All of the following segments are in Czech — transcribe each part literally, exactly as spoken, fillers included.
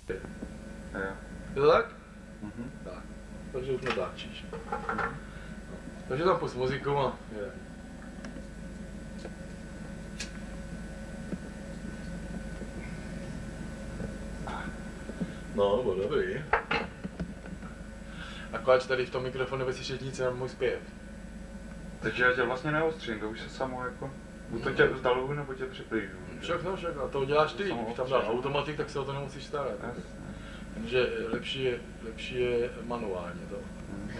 Je to tak? Mhm. Tak. Takže už natáčíš. No. Takže tam pust muziku a je. No, bylo dobrý. Akorát tady v tom mikrofonu vyslyšet nic, jenom můj zpěv. Takže já tě vlastně neostřím, to už se samo jako... Buď to tě vzdaluju, nebo tě přiblížu. Všechno, všechno. A to uděláš ty, když tam dáš automatik, tak se o to nemusíš starat. Takže lepší je, lepší je manuálně to. Hmm.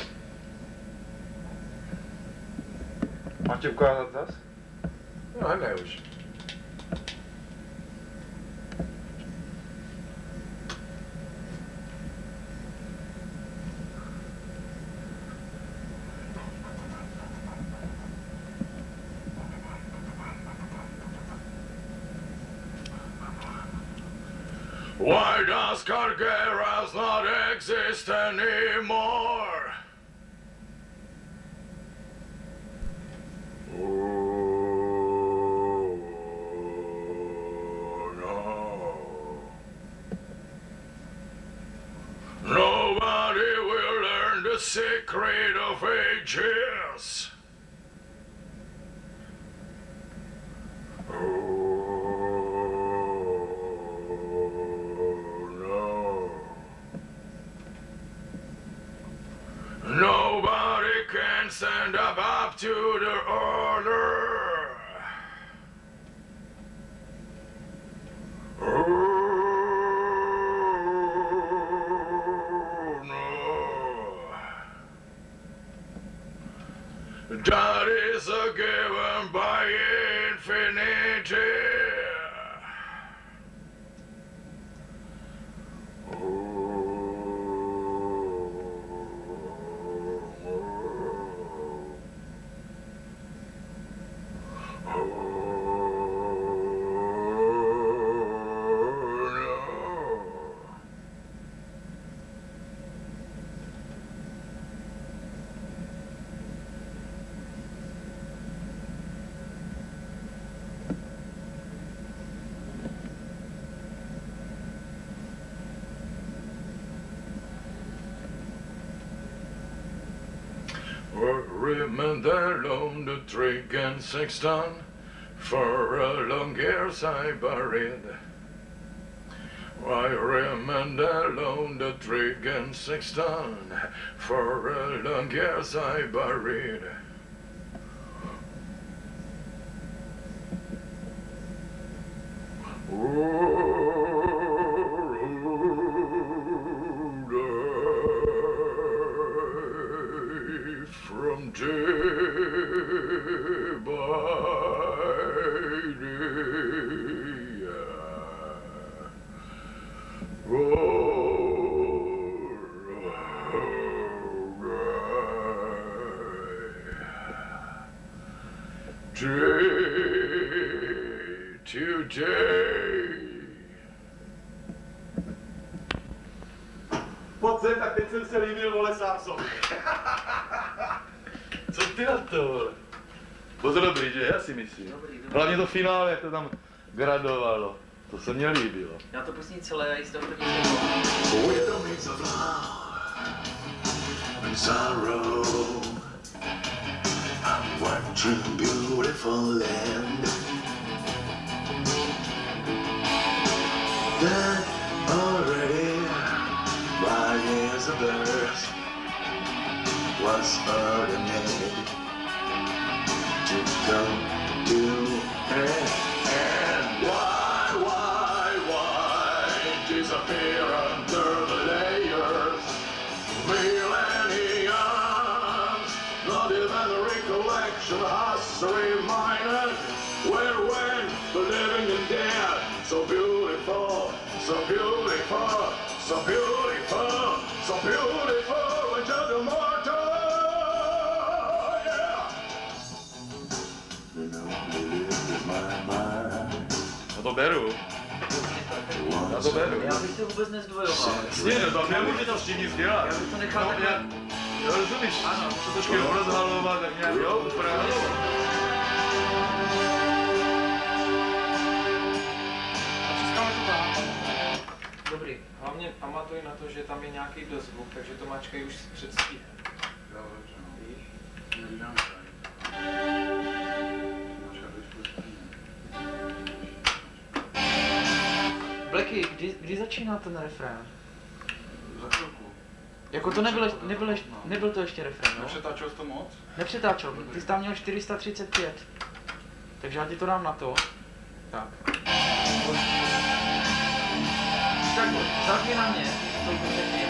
Máš tě ukázat zas? No, ne už. Why does Cargeras not exist anymore? Oh, no. Nobody will learn the secret of ages. Nobody can stand up, up to the order. Oh, no. That is a given by infinity. Remember on the trick and sexton, for a long years I buried. I remember on the trick and sexton, for a long years I buried. From day by day, oh, day to day. Pojď sem, tak teď jsem se líbil, vole, sám sobě. Co ty na to, vole? Bylo to dobrý, že? Já si myslím. Dobrý, dobrý. Hlavně to finále, jak to tam gradovalo. To se mně líbilo. Já to pustím celé, já jistě první Withings of love and sorrow, I'm watching beautiful land that already by years of birth was ordinary to go to her. And why, why, why disappear under the layers? Millenniums, not even a recollection has reminded where when the living and dead. So beautiful, so beautiful, so beautiful, so beautiful, and just immortal. No to beru. Já to beru. Já bych to vůbec nezdvojoval. Jasně, no to nemůže to s tím nic dělat. Já bych to nechal no, takhle. Já, jo, rozumíš? Ano. To trošku rozhalovat, tak nějak, jo, upravit. Dobrý. dobrý. Hlavně pamatuj na to, že tam je nějaký dozvuk, takže to mačkají už před stíhem. Jo, dobře, no. Víš? Nevídám tady. Blacky, kdy, kdy začíná ten refrén? Za chvilku. Jako to nebyl, nebyl, ještě, nebyl to ještě refrén, no? Nepřetáčel jsi to moc? Nepřetáčel, ty jsi tam měl čtyři sta třicet pět. Takže já ti to dám na to. Tak. Tak zapni na mě, to už předtím.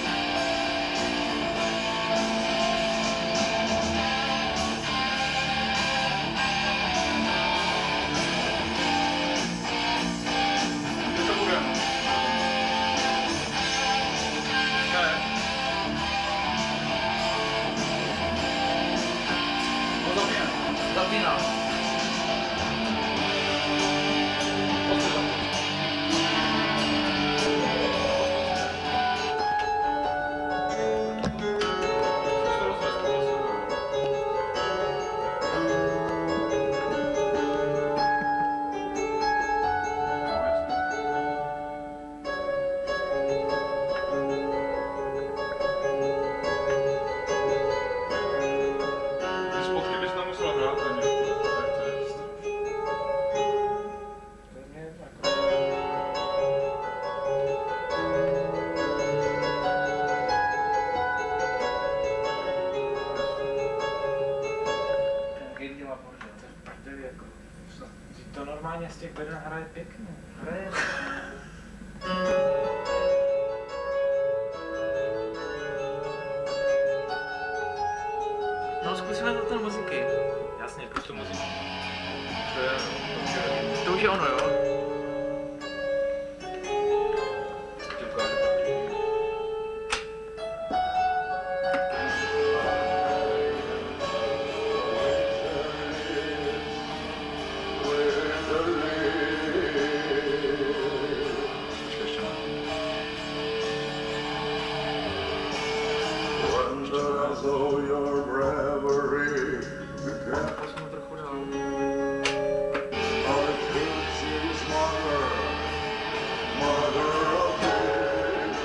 Kde to bude? Ne. No zapíne. Zapínám. Ty spotky bys nemusel hrát ani. Tak to je. To je mě jedno. Jaký dělá bordel, to je v prdeli jako. Vždyť to normálně z těch beden hraje pěkně. Hraje. No zkusíme to ten muziky. Jasně, puść tu muziku. To je. To už je ono, jo? Tě ukážu. Počkej, ještě mám. So your bravery began. Posunu trochu dál. Our kids' mother, mother of nations.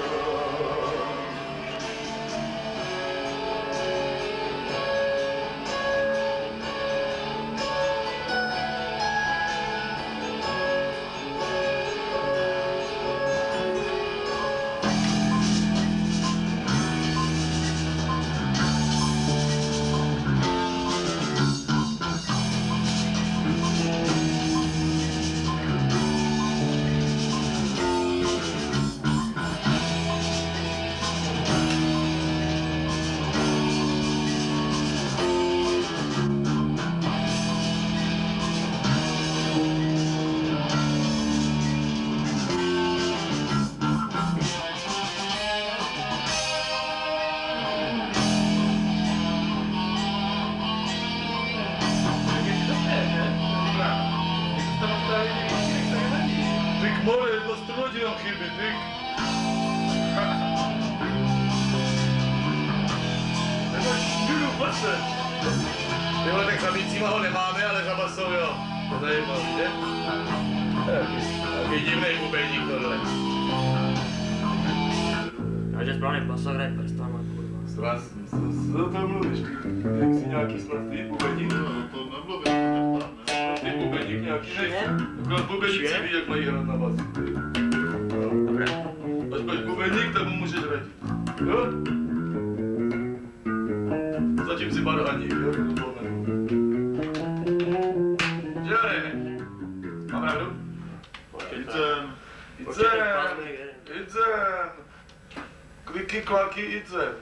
Tyk more, jedno struno ti nám chybí, tyk. Nemáš šňůru, pojď se. Tyhle, tak za vícíma ho nemáme, ale za basou jo. To tady je to, že? Takový divnej bubeník tohle. A že správně basa hraje prstama, kurva. Stras, co to mluvíš? Jak jsi nějaký sladký bubeník? No, to nemluvím, to tam, ne? Ty bubeník nějaký Švěn? nejsi. Akorát bubeníci Švěn? ví, jak mají hrát na bas. Dobré. Až budeš bubeník, tak mu můžeš radit. Jo? Zatím si barhaník, jo? To bylo jméno. Že ne? Mám pravdu? Jít sem. Jít sem! Jít sem! Kliky, klaky, jít sem!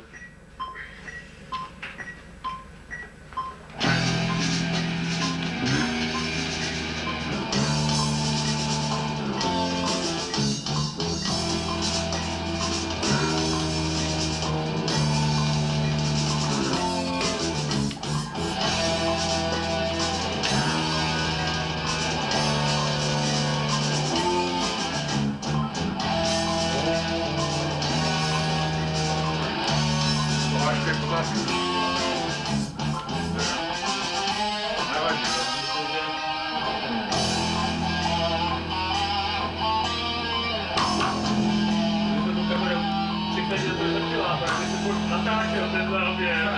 love you.